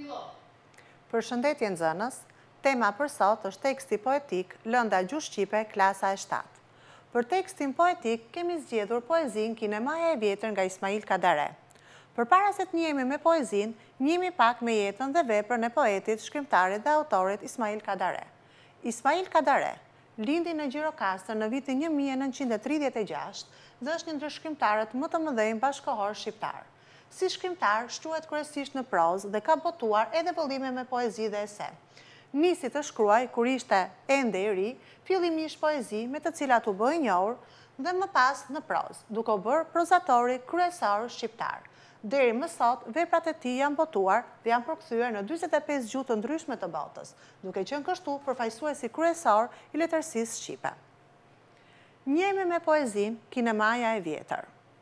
Përshëndetje nxënës, tema për sot është teksti poetik Lënda Gjuhë Shqipe, klasa e 7. Për tekstin poetik kemi zgjedhur poezinë Kinemaja e vjetër nga Ismail Kadare. Përpara se të njihemi me poezinë, njihemi pak me jetën dhe veprën e poetit, shkrimtarit dhe autorit Ismail Kadare. Ismail Kadare lindi në Gjirokastër në vitin 1936 dhe është një ndër shkrimtarët më të mëdhenj bashkëkohor shqiptar. Si shkrimtar, shkruhet kryesisht në prozë dhe ka botuar edhe vëllime me poezi dhe ese. Nisi të shkruaj kur ishte ende i ri, fillimisht poezi me të cilat u bë i njohur dhe më pas në prozë, duke u bërë prozatori kryesor shqiptar. Deri më sot, veprat e tij janë botuar dhe janë përkthyer në 45 gjuhë të ndryshme të botës, duke qenë kështu përfaqësuesi kryesor i letërsisë shqipe. Njihemi me poezinë Kinemaja e vjetër.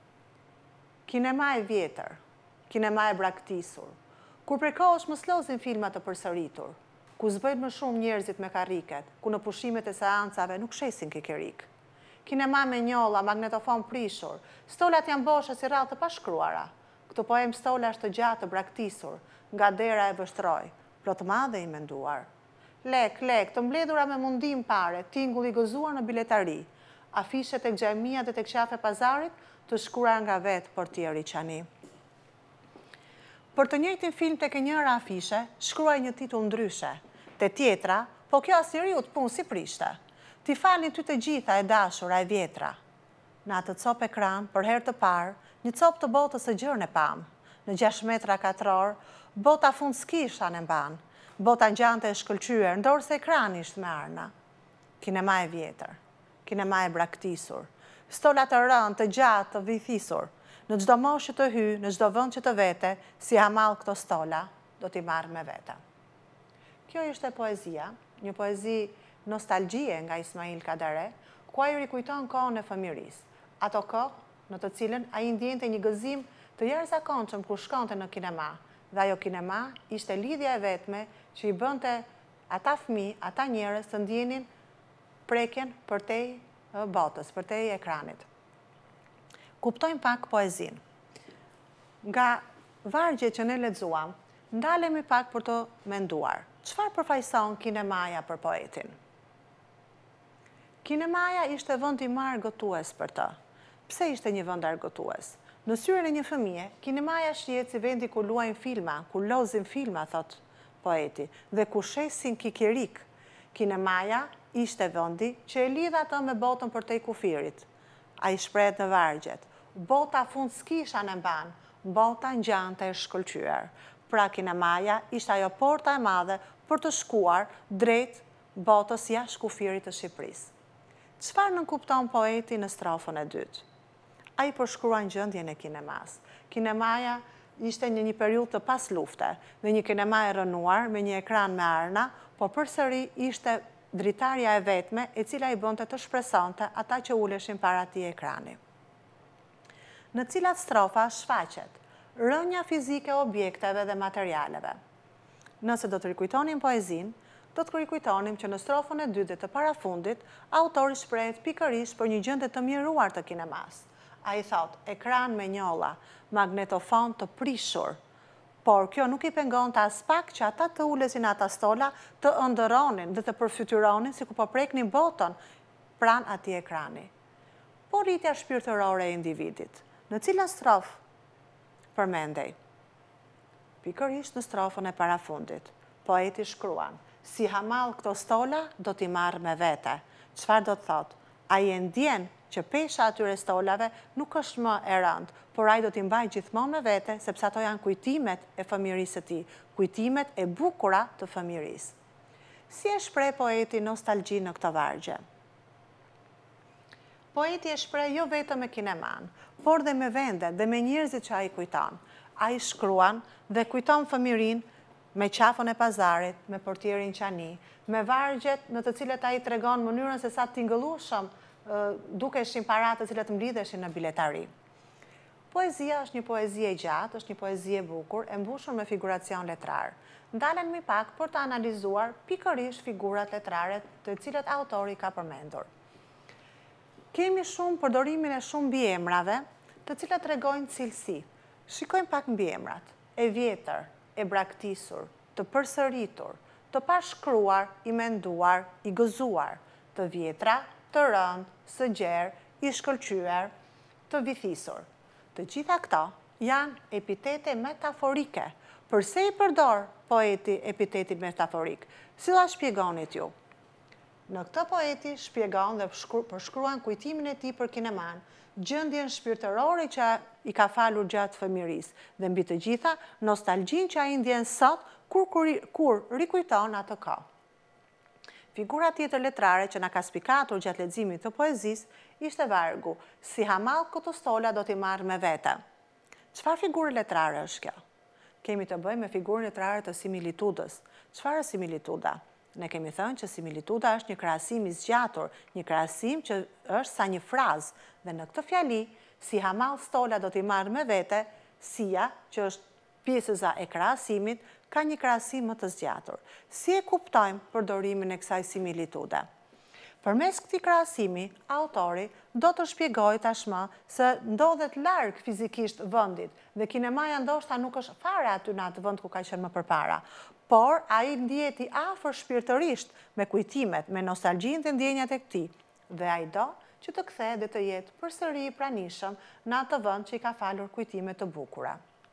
Kinema e vjetër, kinema e braktisur, kur prej kohësh mos lozin filma të përsëritur, ku zbëjnë më shumë njerëzit me karriket, ku në pushimet e seancave nuk shesin kikerik. Kinema me njolla, magnetofon prishur, stolat janë boshe si rrallë të pashkruara. Këtë poem stola është të gjatë të braktisur, nga dera e vështroj, plot madhe i menduar. Lek, të mbledhura me mundim pare, tingull i gëzuar në biletari, afishet e Xhaimia dhe tek qafe pazarit, të shkruar nga vetë portieri Qani. Për të njëjtin film tek e njëra afishe, shkruaj një titull ndryshe. Te tjetra, po kjo asnjëriut punë si prishte. Ti falni ty të gjitha e dashura e vjetra. Në atë cop ekran, për herë të parë, një cop të botës së gjërën e pam. Në 6 metra katror, bota fund s'kisha në mban. Bota ngjante e shkëlqyer, ndorse ekrani ishte me arna. Kinema e vjetër, kinema e braktisur. Stolat të rënë, të gjatë, të vithisur. Në çdo moshë të hy, në çdo vend që të vete, si hamall këto stola, do t'i marrë me vete. Kjo ishte poezia, një poezi nostalgjie nga Ismail Kadare, ku ai rikujton kohën e fëmijërisë. Ato kohë në të cilën ai ndjente një gëzim të jashtëzakonshëm kur shkonte në kinema, dhe ajo kinema ishte lidhja e vetme që i bënte ata fëmijë, ata njerëz të ndjenin prekjen përtej botës, përtej ekranit. Kuptojmë pak poezinë. Nga vargjet që ne lexuam, ndalemi pak për të menduar. Çfarë përfaqëson kinemaja për poetin? Kinemaja ishte vend i argëtues për të. Pse ishte një vend argëtues? Në syrin e një fëmije, kinemaja shihet si vendi ku luajnë filma, ku lozin filma, thot poeti, dhe ku shesin kikirik. Kinemaja ishte vendi që e lidha atë me botën përtej kufirit. Ai shprehet në vargjet. Bota fund s'kisha në mban, bota ngjante e shkëlqyer. Pra kinemaja ishte ajo porta e madhe për të shkuar drejt botës jashtë kufirit të Shqipërisë. Çfarë nënkupton poeti në strofën e dytë? Ai përshkruan gjendjen e kinemas. Kinemaja ishte në një periudhë të pas lufte, në një kinema e rënuar me një ekran me arna, por përsëri ishte dritarja e vetme e cila i bënte të shpresonte ata që uleshin para atij ekrani. Në cilat strofa shfaqet rënja fizike e objekteve dhe materialeve. Nëse do të rikujtonim poezinë, do të rikujtonim që në strofën e dytë dhe të parafundit, autori shprehet pikërisht për një gjendje të miruar të kinemas. Ai thot, ekran me njolla, magnetofon të prishur, por kjo nuk i pengonte as pak që ata të ulesin ata stola të ëndërronin dhe të përfytyronin si ku po preknin botën pranë atij ekrani. Por rritja shpirtërore e individit, në cilën strofë përmendej? Pikërisht në strofën e parafundit. Poeti shkruan, si hamall këto stola do t'i marrë me vete. Çfarë do të thotë? Ai e ndjen që pesha atyre stolave nuk është më e rëndë, por ai do t'i mbajë gjithmonë me vete, sepse ato janë kujtimet e fëmijërisë së tij, kujtimet e bukura të fëmijërisë. Si e shpreh poeti nostalgji në këtë vargje? Poeti e shpreh jo vetëm me kineman, por dhe me vendet dhe me njerëzit që ai kujton. Ai shkruan dhe kujton fëmijërinë me qafën e pazarit, me portierin Qani, me vargjet në të cilët ai tregon mënyrën se sa tingëllueshëm dukeshin paratë të cilat mblidheshin në biletari. Poezia është një poezi e gjatë, është një poezi e bukur, e mbushur me figuracion letrar. Ndalemi pak për të analizuar pikërisht figurat letrare të cilat autori ka përmendur. Kemi shumë përdorimin e shumë mbiemrave, të cilat tregojnë cilësi. Shikojmë pak mbiemrat. E vjetër, e braktisur, të përsëritur, të pashkruar, i menduar, i gëzuar, të vjetra, të rënd, së gjerë, i shkëlqyer, të vithisur. Të gjitha këta janë epitete metaforike. Përse i përdor poeti epiteti metaforik? Cila shpjegonit ju? Në këtë poeti shpjegon dhe përshkruan kujtimin e tij për kineman, gjendjen shpirtërore që i ka falur gjatë fëmijërisë dhe mbi të gjitha nostalgjinë që ai ndjen sot kur rikujton atë kohë. Figura tjetër letrare që na ka spikatur gjatë leximit të poezisë ishte vargu, si hamall këto stola do t'i marr me vete. Çfarë figure letrare është kjo? Kemi të bëjmë me figurën letrare të similitudës. Çfarë është similituda? Ne kemi thënë që similituda është një krahasim i zgjatur, një krahasim që është sa një frazë, dhe në këtë fjali, si hamall stola do t'i marr me vete, sia, që është pjesëza e krahasimit, ka një krahasim më të zgjatur. Si e kuptojmë përdorimin e kësaj similitude? Përmes këtij krahasimi, autori do të shpjegojë tashmë se ndodhet larg fizikisht vendit dhe kinemaja ndoshta nuk është fare aty në atë vend ku ka qenë më përpara, por ai ndihet i afër shpirtërisht me kujtimet, me nostalgjinë dhe ndjenjat e këtij, dhe ai do që të kthehet dhe të jetë përsëri i pranishëm në atë vend që i ka falur kujtime të bukura.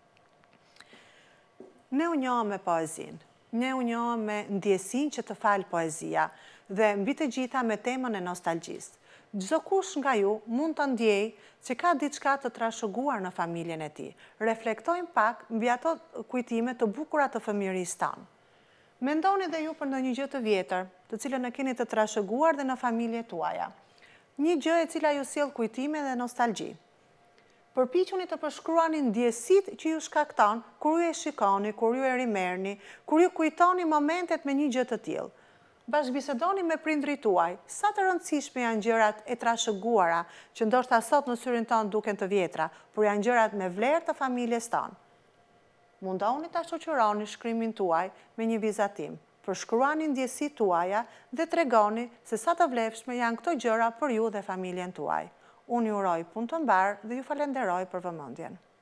Ne u njohëm me poezinë, ne u njohëm me ndjesinë që të falë poezia dhe mbi të gjitha me temën e nostalgjisë. Çdo kush nga ju mund të ndjejë që ka diçka të trashëguar në familjen e tij. Reflektojmë pak mbi ato kujtime të bukura të fëmijërisë tonë. Mendoni dhe ju për ndonjë gjë të vjetër, të cilën e keni të trashëguar dhe në familjet tuaja. Një gjë e cila ju sjell kujtime dhe nostalgji. Përpiquni të përshkruani ndjesitë që ju shkakton kur ju e shikoni, kur ju e rimerrni, kur ju kujtoni momentet me një gjë të tillë. Bashkëbisedoni me prindrit tuaj, sa të rëndësishme janë gjërat e trashëguara, që ndoshta sot në syrin tonë duken të vjetra, por janë gjërat me vlerë të familjes tonë. Mundoni ta shoqëroni shkrimin tuaj me një vizatim. Përshkruani ndjesitë tuaja dhe tregoni se sa të vlefshme janë këto gjëra për ju dhe familjen tuaj. Unë ju uroj punë të mbarë dhe ju falenderoj për vëmendjen.